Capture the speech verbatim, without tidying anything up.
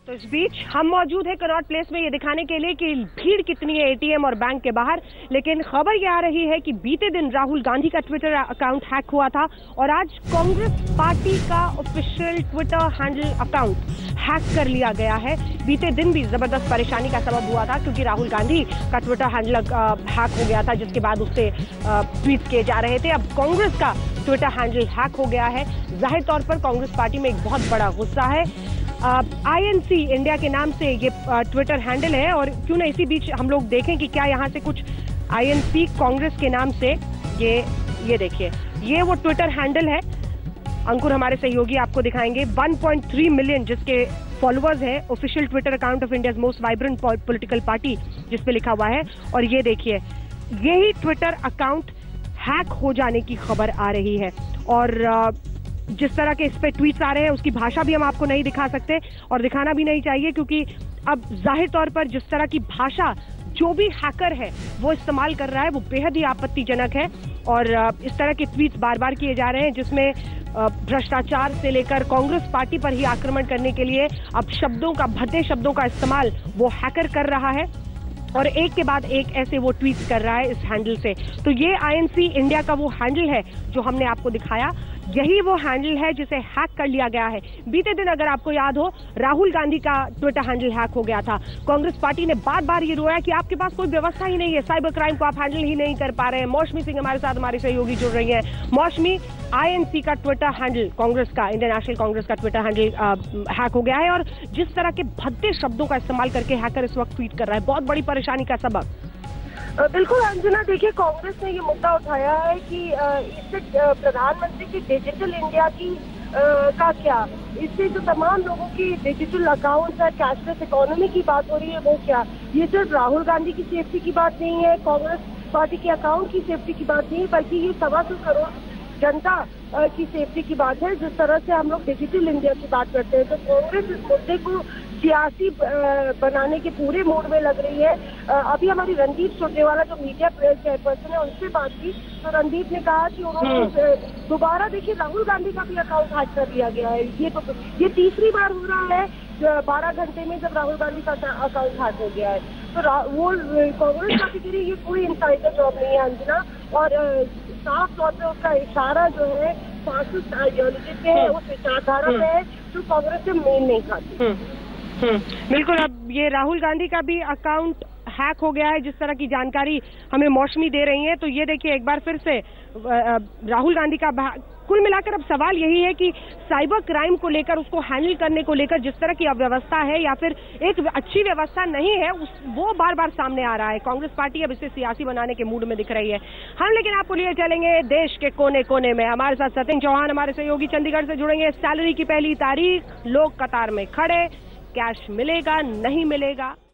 तो इस बीच हम मौजूद है कनॉट प्लेस में ये दिखाने के लिए कि भीड़ कितनी है एटीएम और बैंक के बाहर। लेकिन खबर ये आ रही है कि बीते दिन राहुल गांधी का ट्विटर अकाउंट हैक हुआ था और आज कांग्रेस पार्टी का official Twitter handle account hack कर लिया गया है। बीते दिन भी जबरदस्त परेशानी का सबब हुआ था क्योंकि राहुल गांधी का ट्विटर हैंडल हैक हो गया था, जिसके बाद उससे ट्वीट किए जा रहे थे। अब कांग्रेस का ट्विटर हैंडल हैक हो गया है। जाहिर तौर पर कांग्रेस पार्टी में एक बहुत बड़ा गुस्सा है। आईएनसी इंडिया के नाम से ये ट्विटर हैंडल है और क्यों ना इसी बीच हम लोग देखें कि क्या यहाँ से कुछ आईएनसी कांग्रेस के नाम से ये ये देखिए, ये वो ट्विटर हैंडल है। अंकुर हमारे सहयोगी आपको दिखाएंगे। वन पॉइंट थ्री मिलियन जिसके फॉलोअर्स हैं, official Twitter account of India's most vibrant political party जिस पे लिखा हुआ है। और ये देखिए, यही ट्विटर अकाउंट हैक हो जाने की खबर आ रही है। और जिस तरह के इस पे ट्वीट्स आ रहे हैं उसकी भाषा भी हम आपको नहीं दिखा सकते और दिखाना भी नहीं चाहिए, क्योंकि अब जाहिर तौर पर जिस तरह की भाषा जो भी हैकर है वो इस्तेमाल कर रहा है वो बेहद ही आपत्तिजनक है। और इस तरह के ट्वीट्स बार बार किए जा रहे हैं जिसमें भ्रष्टाचार से लेकर कांग्रेस पार्टी पर ही आक्रमण करने के लिए अब शब्दों का, भद्दे शब्दों का इस्तेमाल वो हैकर कर रहा है और एक के बाद एक ऐसे वो ट्वीट कर रहा है इस हैंडल से। तो ये आईएनसी इंडिया का वो हैंडल है जो हमने आपको दिखाया, यही वो हैंडल है जिसे हैक कर लिया गया है। बीते दिन अगर आपको याद हो, राहुल गांधी का ट्विटर हैंडल हैक हो गया था। कांग्रेस पार्टी ने बार बार ये रोया कि आपके पास कोई व्यवस्था ही नहीं है, साइबर क्राइम को आप हैंडल ही नहीं कर पा रहे हैं। मौसमी सिंह हमारे साथ, हमारी सहयोगी जुड़ रही है। मौसमी, आईएनसी का ट्विटर हैंडल, कांग्रेस का, इंडियन नेशनल कांग्रेस का ट्विटर हैंडल हैक हो गया है और जिस तरह के भद्दे शब्दों का इस्तेमाल करके हैकर इस वक्त ट्वीट कर रहा है, बहुत बड़ी परेशानी का सबब। बिल्कुल अंजना, देखिए कांग्रेस ने ये मुद्दा उठाया है कि इससे प्रधानमंत्री की डिजिटल इंडिया की आ, का क्या, इससे जो तमाम लोगों की डिजिटल अकाउंट्स है, कैशलेस इकोनॉमी की बात हो रही है, वो क्या, ये सिर्फ राहुल गांधी की सेफ्टी की बात नहीं है, कांग्रेस पार्टी के अकाउंट की सेफ्टी की बात नहीं है, बल्कि ये सवा सौ करोड़ जनता की सेफ्टी की बात है। जिस तरह से हम लोग डिजिटल इंडिया की बात करते हैं, तो कांग्रेस इस मुद्दे को सियासी बनाने के पूरे मूड में लग रही है। अभी हमारी रणदीप सुरजेवाला जो मीडिया प्रेस चेयरपर्सन है उनसे बात की तो रणदीप ने कहा कि उन्होंने दोबारा, देखिए, राहुल गांधी का भी अकाउंट हैक कर लिया गया है। ये तो ये तीसरी बार हो रहा है बारह घंटे में जब राहुल गांधी का अकाउंट हैक हो गया है। तो वो कांग्रेस पार्टी के लिए ये कोई इंसाइडर जॉब नहीं है अंजना, और साफ तौर पे उसका इशारा जो है फासिस्ट आइडियोलॉजी पे है, उस विचारधारा पे है जो कांग्रेस से मेल नहीं खाती। हम्म, बिल्कुल। अब ये राहुल गांधी का भी अकाउंट हैक हो गया है, जिस तरह की जानकारी हमें मौसमी दे रही है। तो ये देखिए, एक बार फिर से राहुल गांधी का, कुल मिलाकर अब सवाल यही है कि साइबर क्राइम को लेकर, उसको हैंडल करने को लेकर जिस तरह की अव्यवस्था है या फिर एक अच्छी व्यवस्था नहीं है, उस वो बार बार सामने आ रहा है। कांग्रेस पार्टी अब इसे सियासी बनाने के मूड में दिख रही है। हम लेकिन आपको लिए चलेंगे देश के कोने कोने में। हमारे साथ सतिन चौहान, हमारे सहयोगी चंडीगढ़ से जुड़ेंगे। सैलरी की पहली तारीख, लोग कतार में खड़े, कैश मिलेगा नहीं मिलेगा।